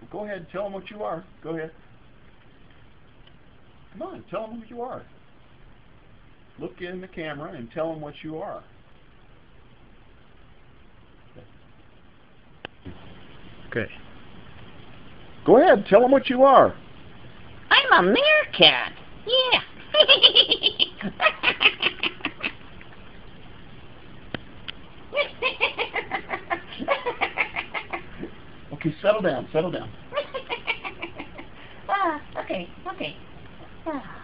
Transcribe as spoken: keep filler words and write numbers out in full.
Go ahead, tell them what you are. Go ahead. Come on, tell them what you are. Look in the camera and tell them what you are. Okay. Go ahead, tell them what you are. I'm a meerkat. Yeah. Okay, settle down, settle down. Ah, okay, okay. Ah.